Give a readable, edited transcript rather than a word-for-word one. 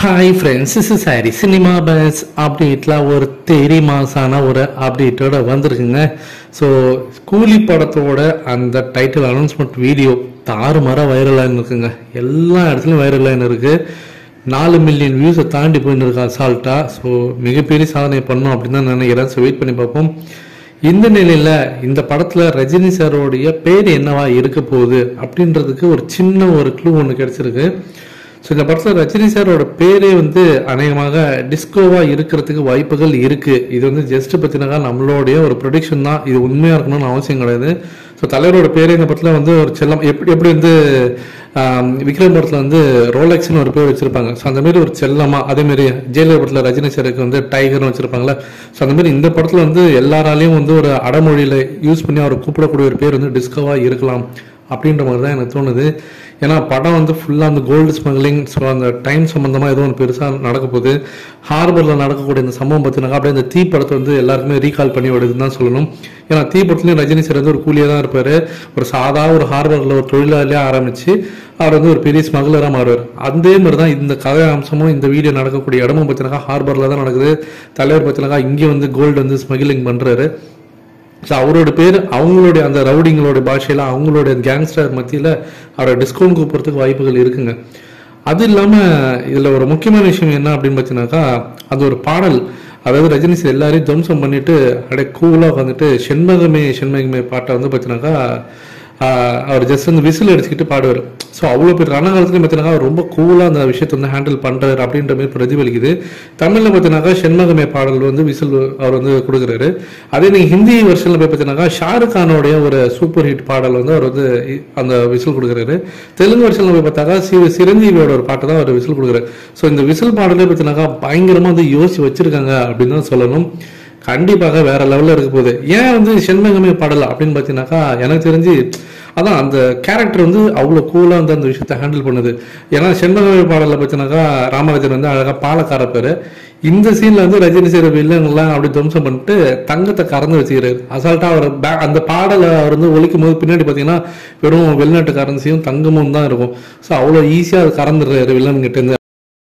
Hi friends, this is Harry. Cinema buzz அப்டேட்டில் ஒரு தெரி மாசான ஒரு அப்டேட்டோட வந்திருக்குங்க. ஸோ கூலி படத்தோட அந்த டைட்டில் அனௌன்ஸ்மெண்ட் வீடியோ தாறுமாறாக வைரலாக இருக்குங்க. எல்லா இடத்துலையும் வைரலாக இருக்குது. 4 மில்லியன் வியூஸை தாண்டி போயின்னு இருக்கு அசால்ட்டாக. ஸோ மிகப்பெரிய சாதனை பண்ணோம் அப்படின்னு தான் நினைக்கிறேன். ஸோ வெயிட் பண்ணி பார்ப்போம். இந்த நிலையில் இந்த படத்தில் ரஜினி சாரோடைய பேர் என்னவா இருக்க போகுது அப்படின்றதுக்கு ஒரு சின்ன ஒரு க்ளூ ஒன்று கிடச்சிருக்கு. ஸோ இந்த படத்தில் ரஜினி சாரோட பேரே அநேகமாக டிஸ்கோவாக இருக்கிறதுக்கு வாய்ப்புகள் இருக்குது. இது ஜஸ்ட் பற்றினாக்கா நம்மளுடைய ஒரு ப்ரொடிக்ஷன் தான். இது உண்மையாக இருக்கணும்னு அவசியம் கிடையாது. ஸோ தலைவரோட பேரே இந்த படத்தில் ஒரு செல்லம் எப்படி விக்ரம் படத்தில் ரோலெக்ஸ்னு ஒரு பேர் வச்சிருப்பாங்க. ஸோ அந்தமாரி ஒரு செல்லமாக, அதேமாரி ஜெயலலிதா படத்தில் ரஜினி சாருக்கு டைகர்னு வச்சிருப்பாங்களே. ஸோ அந்தமாரி இந்த படத்தில் எல்லாராலையும் ஒரு அடமொழியில் யூஸ் பண்ணி அவரை கூப்பிடக்கூடிய ஒரு பேர் டிஸ்கோவாக இருக்கலாம் அப்படின்ற மாதிரி தான் எனக்கு தோணுது. ஏன்னா படம் ஃபுல்லாக அந்த கோல்டு ஸ்மக்லிங், ஸோ அந்த டைம் சம்மந்தமாக ஏதோ ஒன்று பெருசாக நடக்க போகுது. ஹார்பரில் நடக்கக்கூடிய இந்த சம்பவம் பார்த்தினாக்கா அப்படியே இந்த தீ படத்தை எல்லாருக்குமே ரீகால் பண்ணி விடுதுன்னு தான் சொல்லணும். ஏன்னா தீ படத்துலையும் ரஜினி சார் ஒரு கூலியாக தான் இருப்பார். ஒரு சாதா ஒரு ஹார்பரில் ஒரு தொழிலாளியாக ஆரம்பித்து அவர் ஒரு பெரிய ஸ்மக்லராக மாறுவார். அதே மாதிரி தான் இந்த கதை அம்சமும் இந்த வீடியோ நடக்கக்கூடிய இடமும் பார்த்தினாக்கா ஹார்பரில் தான் நடக்குது. தலைவர் பார்த்தினாக்கா இங்கே கோல்டு ஸ்மக்லிங் பண்ணுறாரு. ஸோ அவரோட பேர் அவங்களுடைய அந்த ரவுடிங்களோட பாஷையில் அவங்களுடைய கேங்ஸ்டர் மத்தியில் அவரை டிஸ்கவுண்ட் கூப்பிட்றதுக்கு வாய்ப்புகள் இருக்குங்க. அது இல்லாமல் இதில் ஒரு முக்கியமான விஷயம் என்ன அப்படின்னு பார்த்தீங்கன்னாக்கா, அது ஒரு பாடல். அதாவது ரஜினி சார் எல்லாரையும் துவம்சம் பண்ணிட்டு அப்படியே கூலாக உட்காந்துட்டு செண்மகமே செண்மகமே பாட்டை பார்த்தீங்கன்னாக்கா அவர் ஜஸ்ட் விசில் அடிச்சுக்கிட்டு பாடுவார். ஸோ அவ்வளோ பேர் ரணகாலத்துலையும் பார்த்தீங்கன்னா அவர் ரொம்ப கூலாக அந்த விஷயத்தை ஹேண்டில் பண்ணுறாரு அப்படின்ற மாதிரி பிரதிபலிக்குது. தமிழில் பார்த்தீங்கன்னாக்கா செண்மகமே பாடல் விசில் அவர் கொடுக்குறாரு. அதே நீங்கள் ஹிந்தி வெர்ஷனில் போய் பார்த்தீங்கன்னாக்கா ஷாருக் கானோடைய ஒரு சூப்பர் ஹிட் பாடல் அவர் அந்த விசில் கொடுக்குறாரு. தெலுங்கு வெர்ஷனில் போய் பார்த்தாக்கா சிரஞ்சீவியோட ஒரு பாட்டு தான் அவர் விசில் கொடுக்குறாரு. ஸோ இந்த விசில் பாடலே பார்த்தீங்கன்னாக்கா பயங்கரமாக யோசிச்சு வச்சிருக்காங்க அப்படின்னு தான் சொல்லணும். கண்டிப்பாக வேற லெவலில் இருக்க போகுது. ஏன் செண்மகமே பாடல் அப்படின்னு பார்த்தீங்கன்னாக்கா, எனக்கு தெரிஞ்சு அதான் அந்த கேரக்டர் அவ்வளோ கூலாக அந்த விஷயத்தை ஹேண்டில் பண்ணுது. ஏன்னா செண்மகமே பாடலில் பார்த்தீங்கன்னாக்கா ராமராஜன் அழகாக பாலக்கார பேர். இந்த சீனில் ரஜினி சார் வில்லங்கள்லாம் அப்படி துவம்சம் பண்ணிட்டு தங்கத்தை கறந்து வச்சுக்கிறாரு. அசால்ட்டாக அவர் அந்த பாடலை அவர் ஒழிக்கும் போது பின்னாடி பார்த்தீங்கன்னா வெறும் வெளிநாட்டு கரன்சியும் தங்கமும் தான் இருக்கும். ஸோ அவ்வளோ ஈஸியாக அது கறந்துடுறாரு வில்லன்கிட்ட இருந்து.